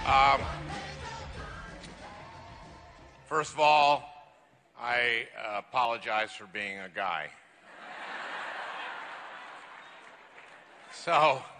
First of all, I apologize for being a guy. So